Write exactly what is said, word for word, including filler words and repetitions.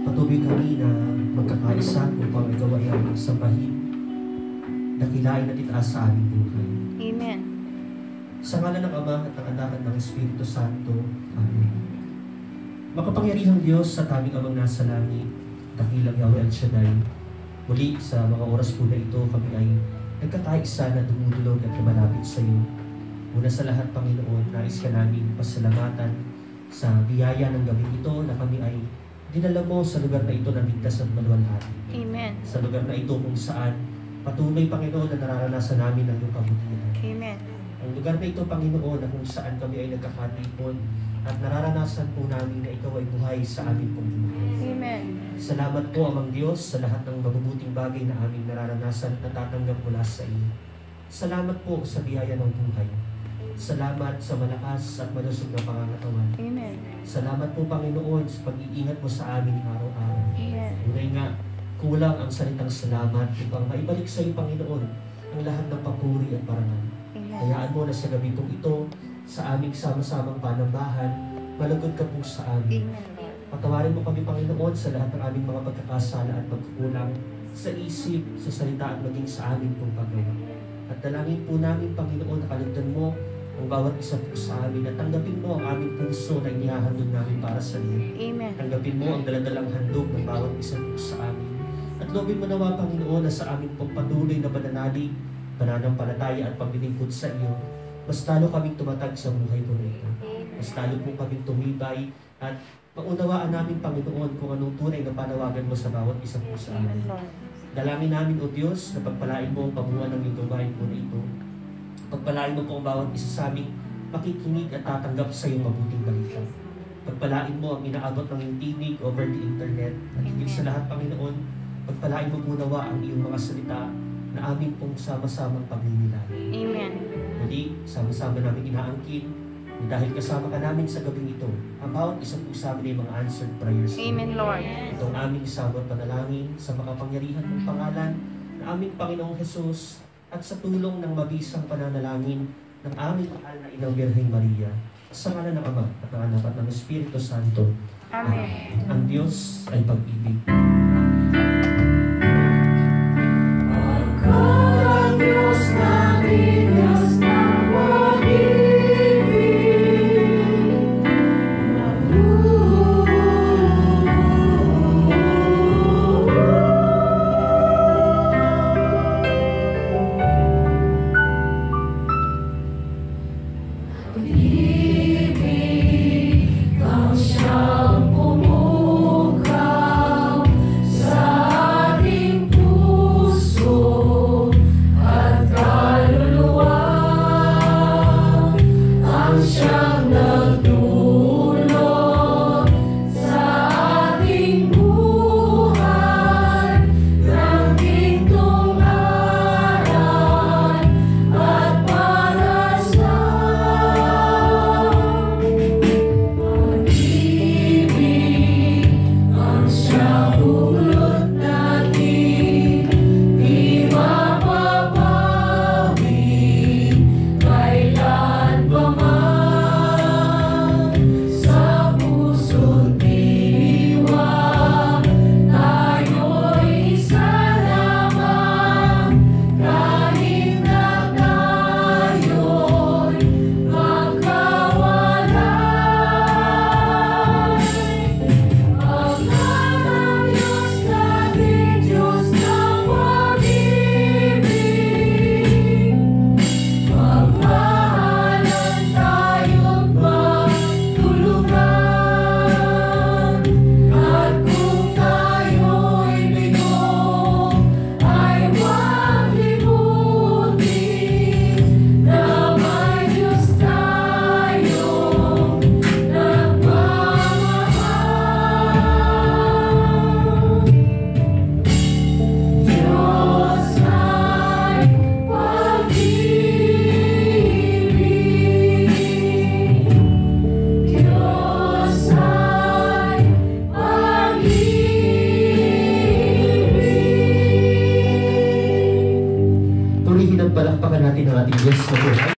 patuloy kami na magkakaisa upang ikaw ay aming sambahin, dakilain at itaas sa aming buhay. Amen. Sa ngalan ng Ama at ng Anak at ng Espiritu Santo. Amen. Makapangyarihang Diyos sa aming Amang nasa langit, dakilang Yahweh El Shaddai, muli sa mga oras po na ito kami ay nagkakaisa na dumudulog at lumalapit sa iyo. Una sa lahat, Panginoon, nais ka namin pasalamatan sa biyaya ng gabi ito na kami ay dinala mo sa lugar na ito na ligtas at maluwalhati. Amen. Sa lugar na ito kung saan patuloy, Panginoon, na nararanasan namin ang iyong kabutihan. Amen. Ang lugar na ito, Panginoon, na kung saan kami ay nagkakatipon at nararanasan po namin na ikaw ay buhay sa aming pong buhay. Amen. Salamat po, Amang Diyos, sa lahat ng mabubuting bagay na aming nararanasan at natatanggap mula sa iyo. Salamat po sa biyaya ng buhay. Salamat sa malakas at malusog na pangangatawan. Amen. Salamat po, Panginoon, sa pag-iingat mo sa amin araw-araw. Amen. Tunay nga, kulang ang salitang salamat upang maibalik sa iyo, Panginoon, ang lahat ng papuri at parangal. Amen. Hayaan mo na sa gabi pong ito, sa aming sama-samang panambahan, malagod ka po sa amin. Amen, Lord. Patawarin mo kami, Panginoon, sa lahat ng aming mga pagkakasala at pagkukulang sa isip, sa salita at maging sa amin pong paggawa. At dalangin po namin, Panginoon, na kalugdan mo ang bawat isa po sa amin at tanggapin mo ang aming puso na inihahandog namin para sa iyo. Amen. Tanggapin mo ang daladalang handog ng bawat isa po sa amin. At loobin mo nawa, Panginoon, na sa aming pong patuloy na pananalig, pananampalataya at paglilingkod sa iyo, mas lalo kaming tumatag sa buhay po na ito. Mas lalo po kaming tumibay at maunawaan namin, Panginoon, kung anong tunay na panawagan mo sa bawat isa po sa amin. Amen, Lord. Dalangin namin, O Diyos, na pagpalain mo ang pabuhan ng iyong gawain po na ito. Pagpalain mo po ang bawat isa sa aming makikinig at tatanggap sa iyong mabuting balita. Pagpalain mo ang inaabot ng iyong tinig over the internet. At higit sa lahat, Panginoon, pagpalain mo po nawa ang iyong mga salita na aming pong sama-samang pagninilayan. Amen. Muli, sama-sama namin inaangkin dahil kasama ka namin sa gabing ito, ang bawat isa po sa amin ay mga answered prayers. Amen, Lord. Itong aming sabot panalangin sa makapangyarihan ng pangalan ng aming Panginoong Hesus at sa tulong ng mabisang pananalangin ng aming mahal na Inang Birheng Maria, sa ngalan ng Ama at ng Anak at ng Espiritu Santo. Amen. Ang Diyos ay pag-ibig.